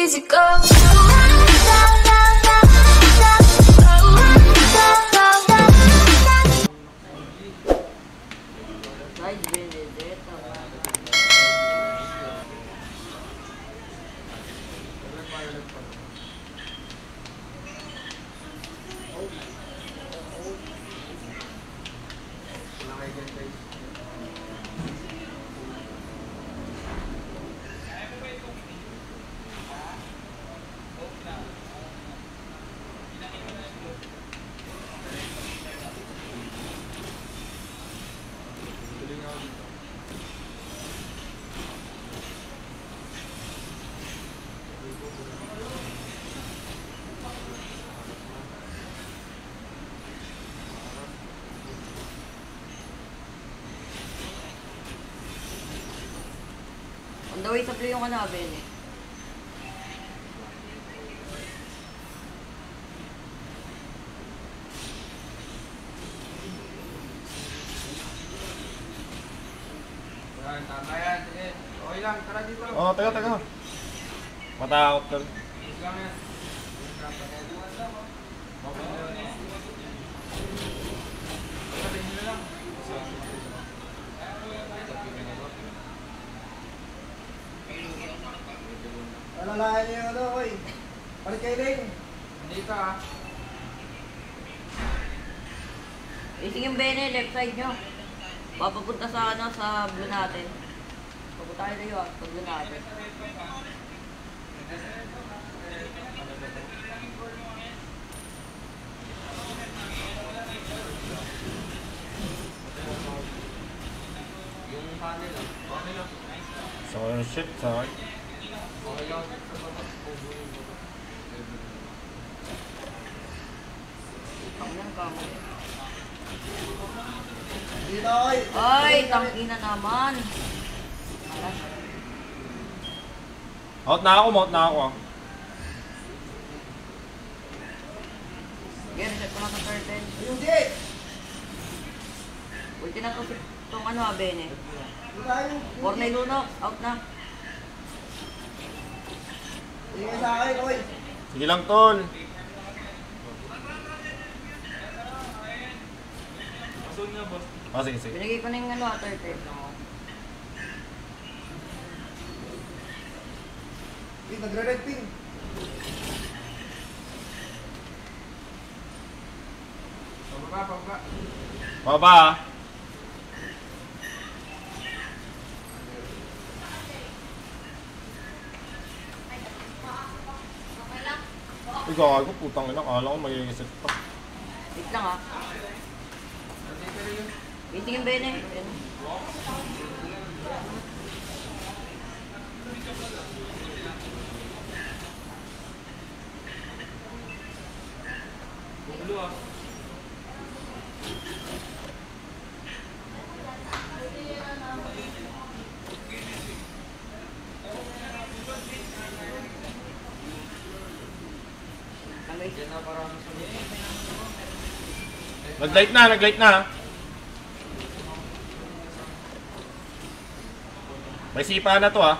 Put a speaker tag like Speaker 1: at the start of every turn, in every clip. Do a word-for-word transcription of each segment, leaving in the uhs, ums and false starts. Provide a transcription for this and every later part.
Speaker 1: easy go.
Speaker 2: On the way sa play yung ano, Ben eh.
Speaker 3: Yan, tama yan. Sige. Okay lang, tara dito.
Speaker 4: Oo, oh, taga, taga. Matakot ka.
Speaker 3: Yes lang yan.
Speaker 5: Alalahan niyo yung ano, oy. Palit kayo rin.
Speaker 3: Dito ah.
Speaker 2: Ising yung Ben eh, left side nyo. Papapunta sa ano, sa blue natin. Papunta kayo tayo ah, sa blue natin.
Speaker 3: Yung panel ah. Okay lang.
Speaker 4: So, shit, sa akin.
Speaker 3: Okay lang. Sa baba.
Speaker 2: Ang yan kamo.
Speaker 5: Dito, oy.
Speaker 2: Ay, tangina naman.
Speaker 4: Out na ako, out na ako. ah.
Speaker 2: Sige, reset ko na sa curtain.
Speaker 5: Ayun, di.
Speaker 2: Ulti na to si itong ano ah, Ben eh.
Speaker 5: Dito tayo.
Speaker 2: Cornel Luno, out na.
Speaker 5: Tingin sa akin, oy.
Speaker 4: Sige lang, tol. Ah, sige, sige.
Speaker 2: Binigay ko na yung ano ah, thirty.
Speaker 5: Wait, nagre-red pin.
Speaker 3: Pababa, pababa.
Speaker 4: Baba ah. Uy, gago, putang ina. Kala ko may reset pa.
Speaker 2: Wait lang ah.
Speaker 3: Dito rin yun.
Speaker 2: Waiting yung Ben eh. Ben.
Speaker 3: Bulo ah. Yan na parang sunod.
Speaker 4: Nag-light na, nag-light na. May sipa na to ah.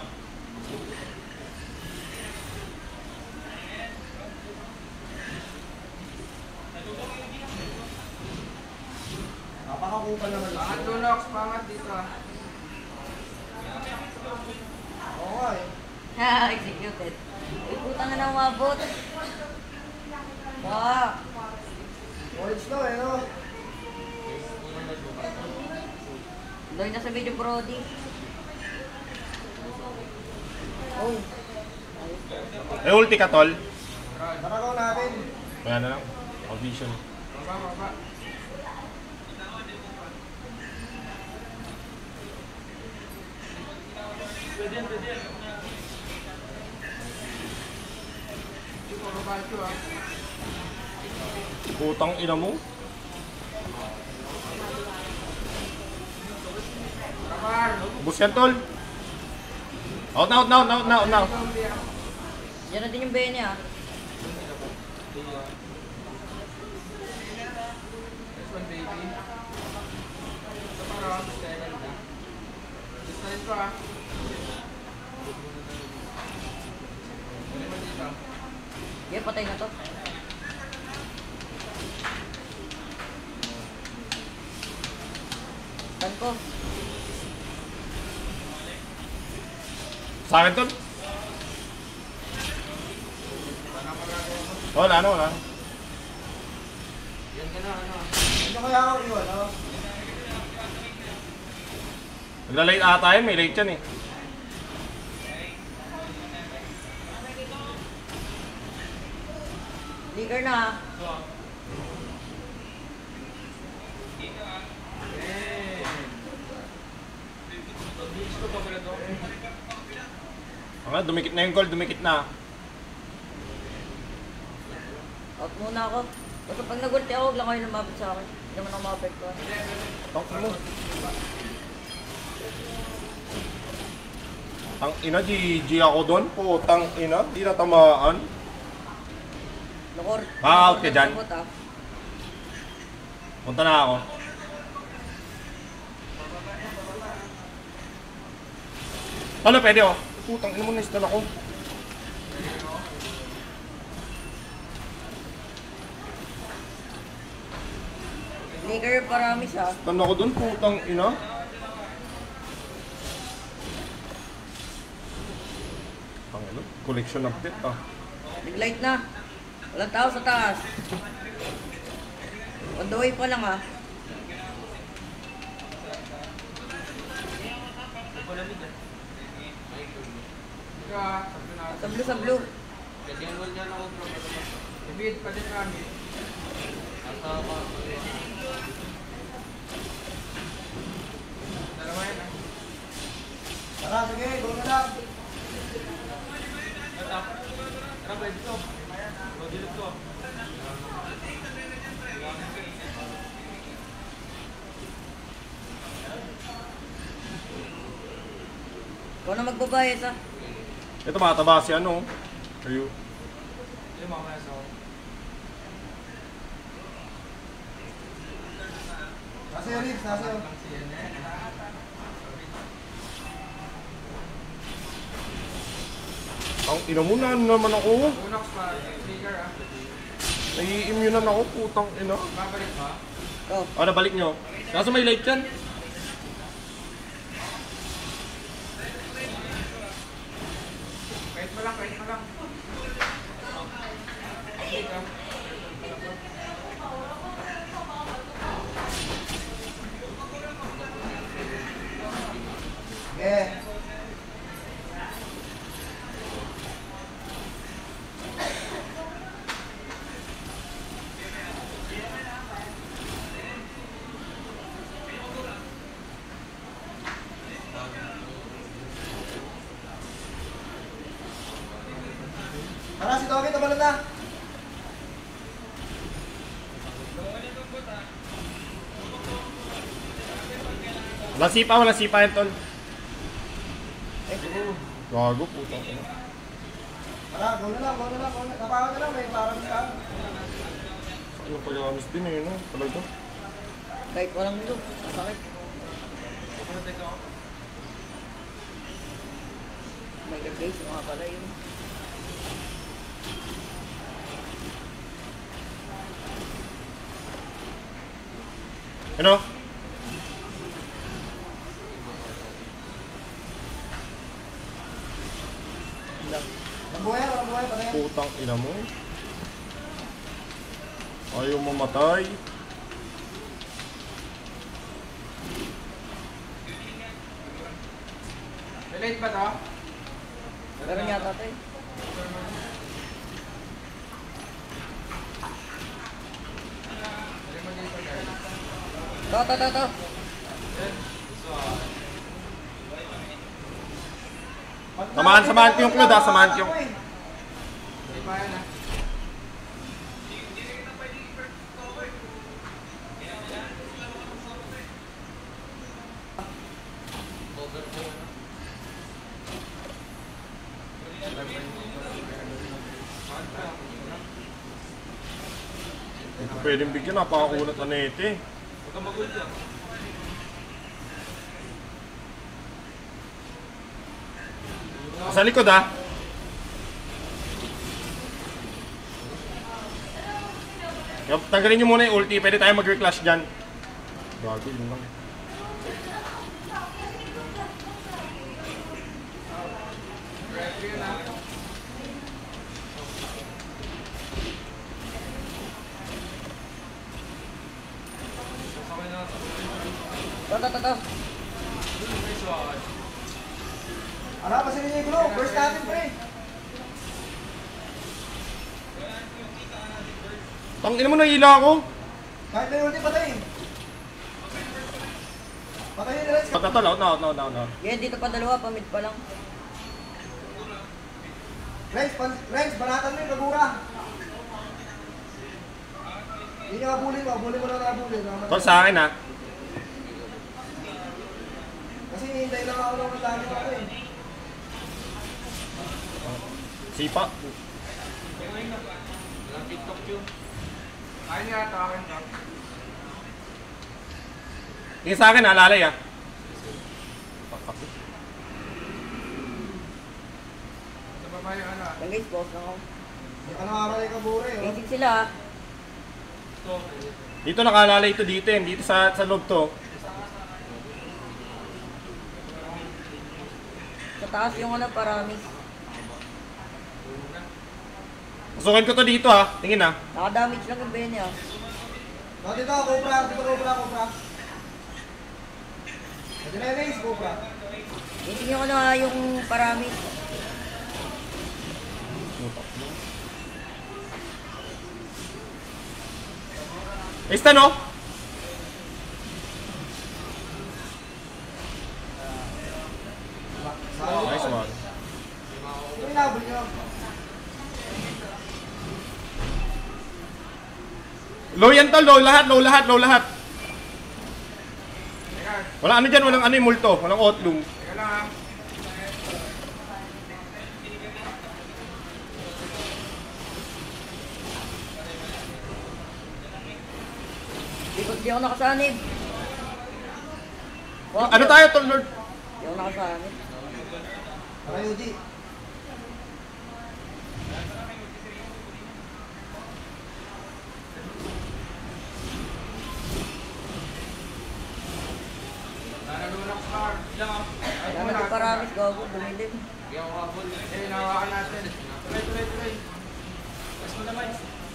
Speaker 5: Napakakupal naman.
Speaker 3: Pangat Lunox, pangat dito ah.
Speaker 5: Oo nga eh.
Speaker 2: Ha, executed. Uy, putang na nang mabot. Wow.
Speaker 5: Orange to eh, no?
Speaker 2: Doy na sa video, Brody.
Speaker 5: Oh,
Speaker 4: Eh, ulti ka, tol.
Speaker 5: nakagaw natin.
Speaker 4: Kaya na lang. Oh, vision.
Speaker 3: Pababa, pababa. Pwede yan, pwede yan. Ito, pababa ito ah.
Speaker 4: Putang ina mo.
Speaker 3: Kapar!
Speaker 4: Bus yan, tol. Out na, out na, out na, out na, out na.
Speaker 2: Yan na din yung Ben ah.
Speaker 3: This one, baby. Ito parang second na. This na ito ah.
Speaker 2: Yeah, patay na to. Tan ko.
Speaker 4: Sa akin tol. Wala na, wala na.
Speaker 3: Yan ka na, ano.
Speaker 5: Ano kaya ako iwan, oh?
Speaker 4: Nagla-late ata yun, may late yan eh.
Speaker 2: Licker na ha.
Speaker 3: Pag-beach ko pa pala to.
Speaker 4: Ah, dumikit na yung gold, dumikit na.
Speaker 2: Out muna ako. Basta pag nagulti ako, huwag lang kayo lumapit sa akin. Hindi naman ako maapektuhan.
Speaker 4: Tang mo. Tang ina, G G ako doon. Putang ina, di natamaan.
Speaker 2: Lukor.
Speaker 4: Ah, out ka dyan.
Speaker 2: Sabot, ah.
Speaker 4: Punta na ako. Ano, pwede oh. Putang ina mo, na-stun ako.
Speaker 2: Licker paramis ha.
Speaker 4: Stun ako doon, putang ina. Ang ano, collection of death ah.
Speaker 2: Big light na. Walang tao sa taas. On the way pa lang ha.
Speaker 3: Ika, sabi na.
Speaker 2: Sa blue, sa blue.
Speaker 3: Ganyan mo niya ako, bro. Ibig pa din kami. Nasa ako. Dalawa yan, ah.
Speaker 5: Tara, sige, go na lang.
Speaker 3: Tara, tara, pwede to. Go, dilip to.
Speaker 2: Ikaw na magbabayas ha.
Speaker 4: Ito mataba si ano. Ayo.
Speaker 3: Yung mga nasa ako.
Speaker 5: Nasa yung Rips, nasa yung.
Speaker 3: Lang siya na.
Speaker 4: Ang ina mo na naman ako.
Speaker 3: Unox pa, trigger ah.
Speaker 4: Nai-immunean ako, putang ina.
Speaker 3: Babalik ba?
Speaker 2: Go.
Speaker 4: Ah, nabalik nyo. Kaso may light yan.
Speaker 3: Kahit mo lang, kahit mo lang. Update ah.
Speaker 5: Eh. Tara, si Tommy, tabalan na.
Speaker 4: Walang sipa, walang sipa yan, tol.
Speaker 2: Eh,
Speaker 4: Gago, putang ina.
Speaker 5: Tara, go na lang, go na lang, go na. Kapakan na lang, may parang ka.
Speaker 4: Ano pa yung amis din eh, no? Talaga.
Speaker 2: kahit walang look. Sakit.
Speaker 3: Protect ako.
Speaker 2: May guys, mga pala yun.
Speaker 4: Ano?
Speaker 5: Mabuhay, mabuhay, patay.
Speaker 4: Putang ina mo. Ayaw mamatay.
Speaker 3: Relate ba to?
Speaker 2: Meron yata ito eh.
Speaker 3: Relate mo dito guys.
Speaker 2: To, to, to, to.
Speaker 4: Samahan, samahan ko yung Claude, ah. Samahan ko yung...
Speaker 3: Hindi pa yan ah.
Speaker 4: Hindi ko pwedeng bigyan, napakakunat na nito eh.
Speaker 3: Huwag kang mag-ulti ah.
Speaker 4: Sa likod ah. Yup, tanggalin nyo muna yung ulti. Pwede tayo mag-reclash dyan. Bago, yun lang.
Speaker 3: Ready yun ah. Sasakay na ito.
Speaker 2: Ito, ito, ito.
Speaker 3: Nice one.
Speaker 5: Ala, pasilin niya yung gulo. Burst natin, pre.
Speaker 4: Tangina mo, nahila ako.
Speaker 5: Kahit may ulti, patay. Patayin nila.
Speaker 4: Out na tol, out na, out na, out na, out na.
Speaker 2: Yan, dito pa dalawa, pamit pa lang.
Speaker 5: Renz, pan- Renz, banatan mo yung kagura. Hindi niya mabulin mo. Abulin mo lang na abulin.
Speaker 4: Tol, sa akin ha.
Speaker 5: Kasi hihintay lang ako ng dami ko ako eh.
Speaker 4: Sipa.
Speaker 3: Walang TikTok yun. Akin nga ito, akin ka.
Speaker 4: Yung sa akin, alalay ha.
Speaker 3: Sa baba yung ano ah.
Speaker 2: Yan guys, boss lang ako.
Speaker 5: Hindi ka nakakalay kagura eh. Oh.
Speaker 2: Basic sila ah.
Speaker 3: Ito.
Speaker 4: Dito nakalalay ito dito eh. Dito sa, sa loob to.
Speaker 2: Sa taas yung ano, paramis.
Speaker 4: Pasukin ko to dito ha. Tingin ha.
Speaker 2: Naka-damage lang yung Bene ah.
Speaker 5: Oh, dito, Cobra. Dito, Cobra, Cobra. Dito na yung Renz, Cobra.
Speaker 2: Basic yung ano ah, yung paramis.
Speaker 4: Esta no? Nice one.
Speaker 5: Ito yung nabul niyo.
Speaker 4: Low yan tol, low lahat, low lahat, low lahat.
Speaker 3: Teka,
Speaker 4: Walang ano dyan, walang ano yung multo. Walang outloom.
Speaker 3: teka lang ah.
Speaker 2: Di ko, di ako nakasanib. Wak,
Speaker 4: Ano
Speaker 2: di-
Speaker 4: tayo tol, Lord?
Speaker 2: Di ako nakasanib.
Speaker 5: Para U G.
Speaker 3: Nanalunak sa car. Lang ah. Ay,
Speaker 2: Wala na yung paramis, gago, dumilim.
Speaker 3: Hindi ako habol. Eh, nahawakan natin. Tuloy, tuloy, tuloy. Mas mo naman.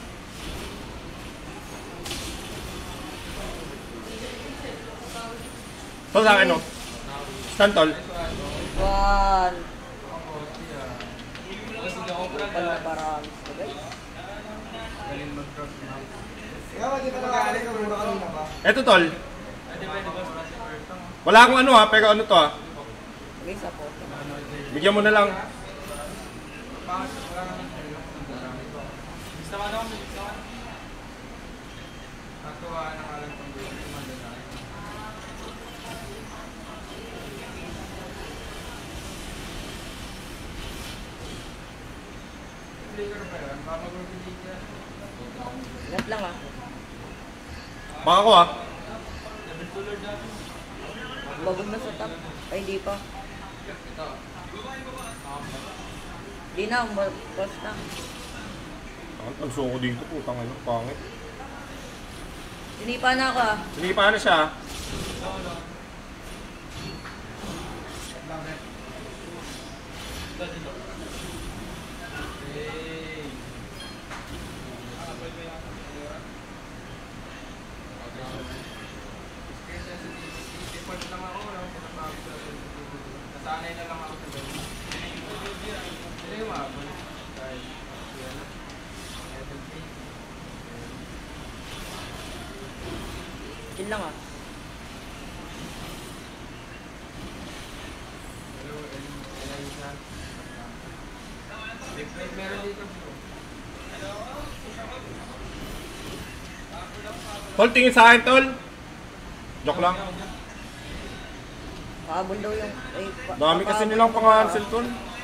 Speaker 4: Tol sa akin no? Stand tol.
Speaker 2: One.
Speaker 3: Ako, siya. Tapos hindi ako
Speaker 2: Pal na paramis ko guys.
Speaker 3: galing mag-drop na.
Speaker 5: Kaya ba, di ka nakakalay kagura kanina ba?
Speaker 4: Eto tol.
Speaker 3: Pwede, pwede ba sa first time?
Speaker 4: Wala akong ano ha, pero ano to ha.
Speaker 2: Guys, ako.
Speaker 4: Bigyan mo na lang.
Speaker 3: Pangit, wala naman sa'yo. Gusto mo ano? Gusto mo? Natuwa na nga lang itong video. Madala. Flicker ba yan? Baka mag-release ka.
Speaker 2: Ingat lang ah.
Speaker 4: Baka ko ha.
Speaker 2: Bagog na sa top. Ay, di pa.
Speaker 3: Ito.
Speaker 2: Di na, boss na.
Speaker 4: Ang suko dito, putang ano, pangit.
Speaker 2: Sinipa na ako ah.
Speaker 4: Sinipa na siya ha.
Speaker 3: Hey. Report lang ako, wala akong pinabago sa sensitivity. Nasanay na lang ako sa ganun. Hindi yung maabot. Dahil, yan na. Level three.
Speaker 2: Chill lang ah.
Speaker 3: Hello, Eliza. May- Meron dito bro.
Speaker 4: Tol, tingin sa akin tol. Joke lang.
Speaker 2: Pahabol daw yung... Ay, pa,
Speaker 4: Dami kasi
Speaker 2: pahabol
Speaker 4: nilang
Speaker 2: yung-
Speaker 4: pang-cancel tol.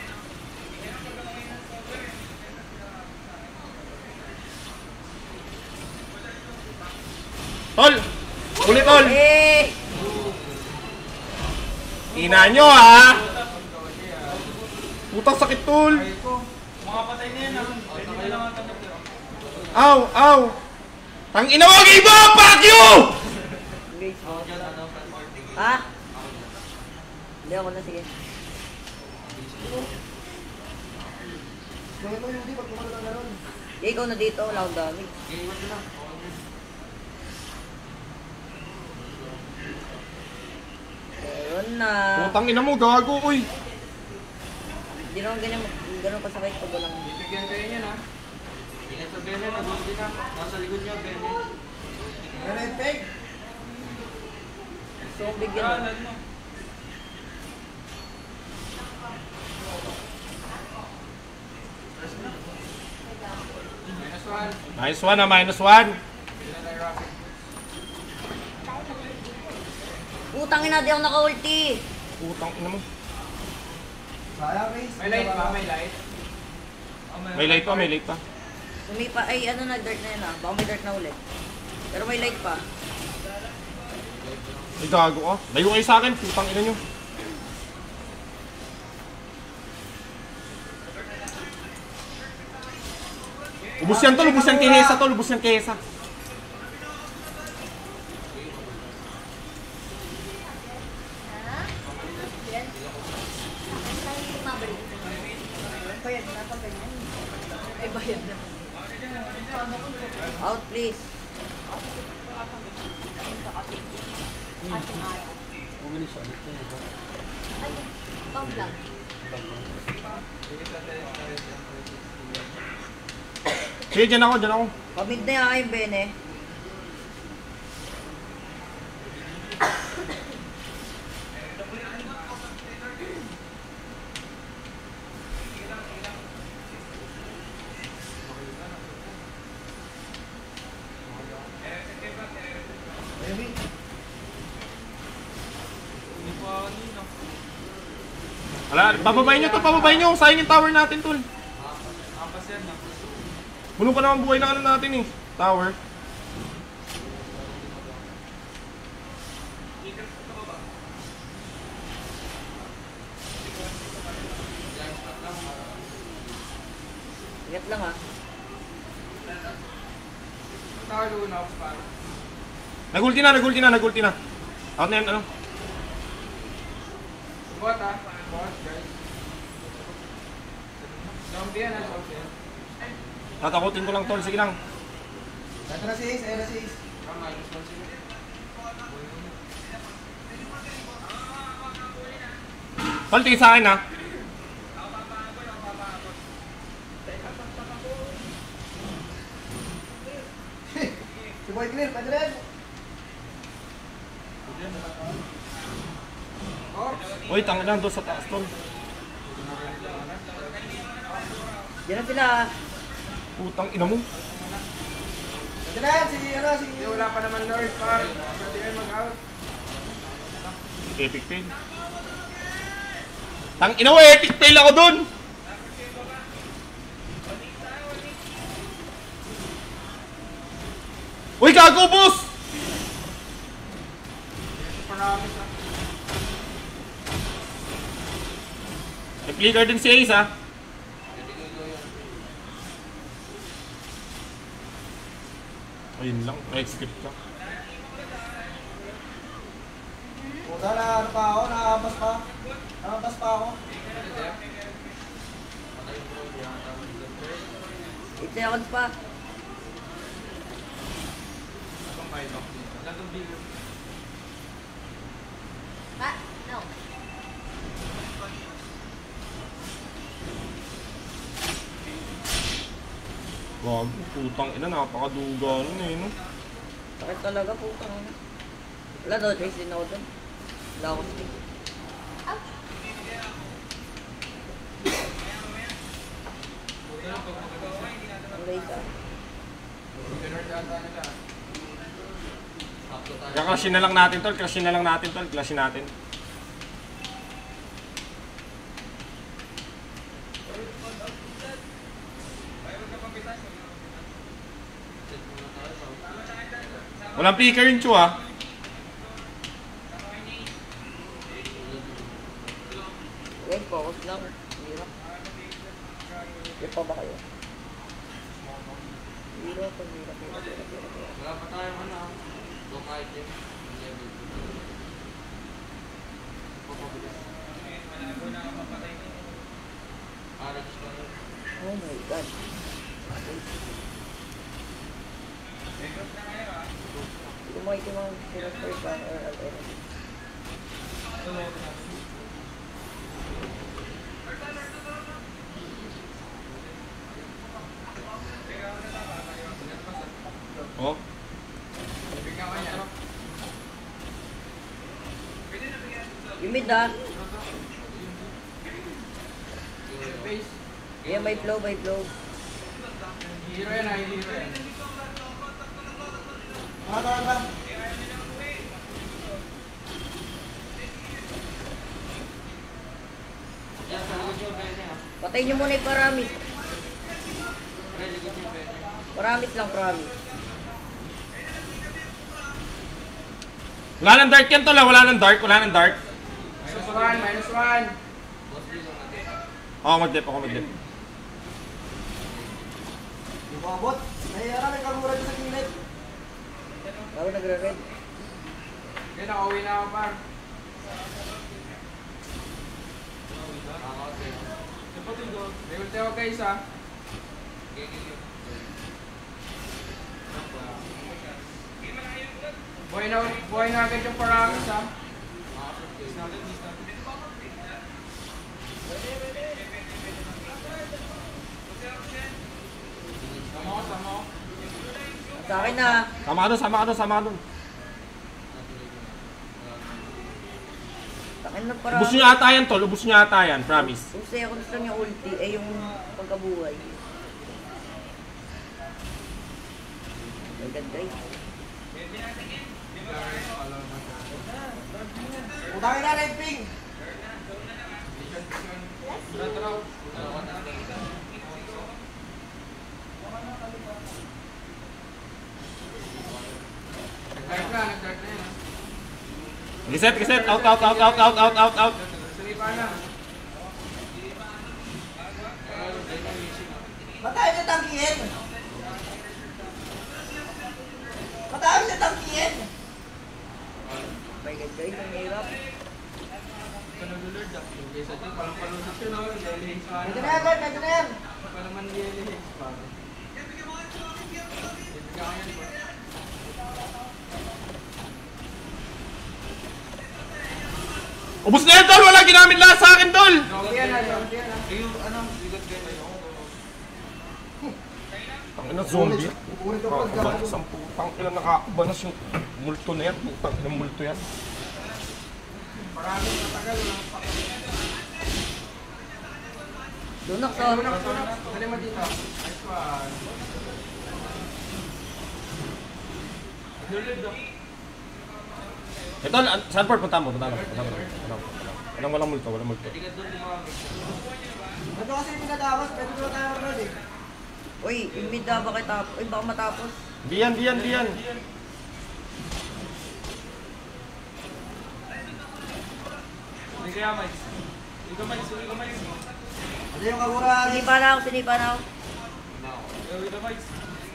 Speaker 4: Tol! Uli tol!
Speaker 2: Eh!
Speaker 4: Ina nyo ha! Putang sakit tol!
Speaker 3: Ay ko, mga patay na yan ah. Pwede na lang ang tanong.
Speaker 4: Aw! Aw! Tang ina mo, give up! Fuck you!
Speaker 2: Engage mo. Ha? Hindi ako na, sige.
Speaker 5: Ganito yung di, pag kumano na gano'n.
Speaker 2: Eh, ikaw na dito, wala akong dami. Meron na.
Speaker 4: Putang ina mo, gago, uy.
Speaker 2: Hindi naman ganyan, ganun kasakit pag walang...
Speaker 3: Bibigyan kayo niyan ha. Ingat sa Bene, nabulti na. Nasa likod niya, Bene.
Speaker 5: Ganun, peg.
Speaker 2: Gusto kong bigyan mo.
Speaker 3: Kanan mo. Minus one.
Speaker 4: Minus one na, minus one.
Speaker 3: Ilan na yung rocket?
Speaker 2: Putang ina, di ako naka-ulti.
Speaker 4: Putang ina mo.
Speaker 5: Sayang, Chris.
Speaker 3: May light ba? May light? Oh,
Speaker 4: May light pa, may light pa.
Speaker 2: Sumipa, ay ano na, dirt na yun ah. Baka may dirt na ulit. Pero may light pa.
Speaker 4: Ay, gago ka. Layo kayo sa akin, putang ina nyo. Ubus yan tol, ubus yan kay Hesa tol, ubus yan kay Hesa.
Speaker 2: Ay, bayad na. Out, please.
Speaker 4: Sige, dyan ako, dyan ako.
Speaker 2: Pamid na yan yung Bene.
Speaker 5: Heavy.
Speaker 4: Wala, bababayin nyo to, bababayin nyo. Sayang yung tower natin tol.
Speaker 3: Apas yan na.
Speaker 4: Puno pa naman buhay ng ano natin eh. Tower.
Speaker 2: Ingat lang ah.
Speaker 3: Nakalo na ako para.
Speaker 4: Nagulti na, nagulti na, nagulti na. Out na yan, ano?
Speaker 3: Bot ha. Bot guys. Zombie yan ha. Zombie yan.
Speaker 4: Tatakutin ko lang tol, sige lang.
Speaker 5: Ito na si Ace, ayun na si Ace.
Speaker 3: Ah, minus one sila.
Speaker 4: Tol, tingin sa akin ha.
Speaker 5: Si Boy Clear, pwede rin.
Speaker 4: Uy, tanga lang doon sa taas tol.
Speaker 2: Diyan na sila ah.
Speaker 4: Putang ina mo.
Speaker 5: Pwede rin, si ano, si...
Speaker 3: Hindi, wala pa naman Lord par. Pwede kayo mag-out.
Speaker 4: Epic fail. Tang ina mo, epic fail ako doon. Uy, gago, boss!
Speaker 3: Promise ha.
Speaker 4: Nag-flicker din si Ace ha. Ayun lang, na-skip ka.
Speaker 5: Puta na, ano pa ako, nakakampas pa. Nakakampas pa ako.
Speaker 2: eight seconds pa.
Speaker 3: Itong five box dito. Latong bigger.
Speaker 2: Ha? No.
Speaker 4: Gago, putang ina, napakaduga nun eh, no?
Speaker 2: Sakit talaga putang ina. Wala daw, Trace din ako dun. Wala ako stick. Ang late ah.
Speaker 3: Ganun data nila.
Speaker 4: Kaklashin na lang natin tol, klashin na lang natin tol, klashin natin. Walang picker yung Chu ah.
Speaker 2: Okay, focus lang. Hirap. Hirap pa ba kayo? Hirap, hirap, hirap, hirap, hirap, hirap.
Speaker 3: Wala pa tayong ano, long item. Level two. Papabilis. Ah, register na.
Speaker 2: Oh my God. Hindi mo ito mga sinasper pa or ano.
Speaker 4: Oh.
Speaker 3: Bigyan ka niya.
Speaker 2: Yung mid ah.
Speaker 3: Base.
Speaker 2: Yeah, may flow, may flow.
Speaker 3: Hero yan ah, hero yan.
Speaker 5: Mga tawag lang.
Speaker 3: Yan, sa likod yung pwede ah.
Speaker 2: Patayin nyo muna yung paramis.
Speaker 3: Pre, likod yung pwede.
Speaker 2: Paramis lang, paramis.
Speaker 4: Wala nang dark yan tol, ah. Wala nang dark, wala nang dark.
Speaker 3: Minus one, minus one. Boss D lang natin.
Speaker 4: Ako mag-dip, ako mag-dip.
Speaker 5: Yung mga bot. Nahihara, may kamura dyan sa gilid.
Speaker 2: Bago nagre-red.
Speaker 3: Yan, nakauwi na ako par. Ah, okay. May ulti ako guys ah. Buhay na, buhay na agad yung paramis ah. Sama ko, sama ko.
Speaker 2: Sa akin na.
Speaker 4: Sama ka doon, sama ka doon, sama ka doon.
Speaker 2: Sa akin na
Speaker 4: Ubus
Speaker 2: paramis.
Speaker 4: nyo ata yan tol, ubus nyo ata yan, promise.
Speaker 2: Kung sa'yo kung gusto niya ulti, eh yung pagkabuhay. My God, guys.
Speaker 5: Utangin na, red ping.
Speaker 3: Nag-dark na, nag-dark na yan.
Speaker 4: Reset, reset, out, out, out, out, out, out, out, out.
Speaker 3: Salipa na.
Speaker 5: Matayo niya tangkihin. Matayo niya tangkihin.
Speaker 2: My God, guys, ang hirap.
Speaker 3: Ito nag-lord ah. Yung kaysa dyan, parang palusot yun ah. Yellow Hicks pa.
Speaker 5: Medyo na yan, Bert. Medyo na yan.
Speaker 3: Pa naman Yellow Hicks pa. Bibigyan ka yan ba?
Speaker 4: Ubus na yan tol, wala ginamit lahat sa akin tol.
Speaker 3: Zombie yan ah, zombie yan ah.
Speaker 5: Yung ano, bigot kayo.
Speaker 4: Ang ina zombie.
Speaker 5: Ulit ko pag
Speaker 4: Kakabal, isang putang ina nakakabanas yung multo na yan, putang ina multo yan.
Speaker 3: Maraming matagal lang.
Speaker 2: Lunak sa...
Speaker 3: Sunak, sunak. Dali mo dito. Nice one. Lulod ah.
Speaker 4: Ito, an- saan por? Punta mo, punta mo, punta mo. Punta mo. Walang walang multo, walang multo.
Speaker 3: Hindi ka doon lumamig.
Speaker 5: Ito kasi yung pinadawas. Pwede ko na tayo mag-roll eh.
Speaker 2: Uy, yung mid na baka tapos. Uy, baka matapos.
Speaker 4: Di yan, di yan, di yan.
Speaker 3: Hindi kaya Mike. Hindi ka Mike, hindi ka Mike.
Speaker 5: Ano yung kamura?
Speaker 2: Sinipa na ako, sinipa na ako.
Speaker 3: Hindi ka Mike.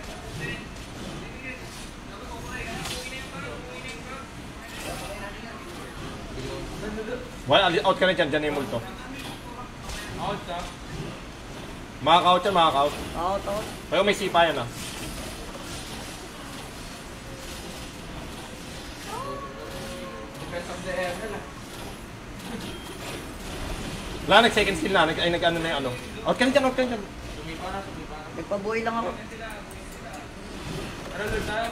Speaker 4: Wala, out ka na dyan, dyan na yung multo.
Speaker 3: Out ka.
Speaker 4: Makaka-out yan, makaka-out.
Speaker 2: Ako, to.
Speaker 4: Pero may sipa yan ah.
Speaker 3: Defense of the air na.
Speaker 4: Wala, nag-second skill na, nag, ay nag-ano na yung ano. Out ka na dyan, out ka na dyan.
Speaker 3: Sumipa na, sumipa na.
Speaker 2: Nagpabuhay lang ako.
Speaker 3: Ano Lord tayo?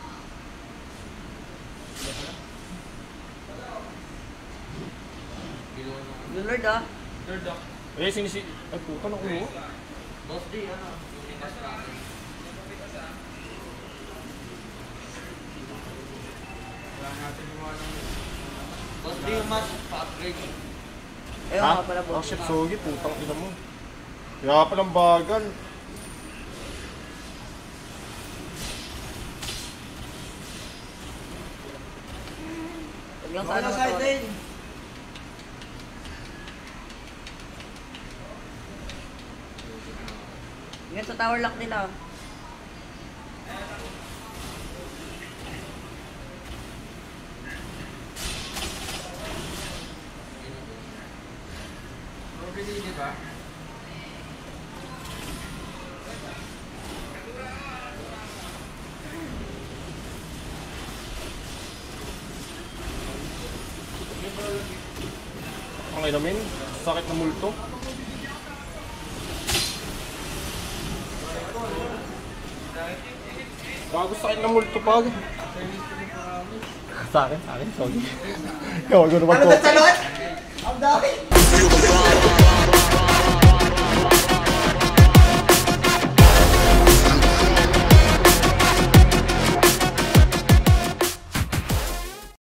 Speaker 2: Lulord ah.
Speaker 3: Lord ah.
Speaker 4: Eh, sinisi... Ay, puta na ulo.
Speaker 3: Boss D, ano? Yung linas natin. Wala natin yung mga nang... Boss D, yung mas pa-upgrade.
Speaker 2: Ayun
Speaker 4: Ha?
Speaker 2: nga pala po.
Speaker 4: Oh shit, sogi, putang ina mo. Kaya palang bagal.
Speaker 2: Huwag lang
Speaker 5: Baka
Speaker 2: sana
Speaker 5: na side
Speaker 2: matawag.
Speaker 5: lane.
Speaker 2: Ingat sa tower lock nila.
Speaker 3: Probably, di ba?
Speaker 4: Ang inumin, sakit na multo. Bago sakit na multo pag. Sa akin, sa akin, sorry. Ikaw, wag mo naman
Speaker 5: Ano
Speaker 4: po.
Speaker 5: ba salot? Ang dami!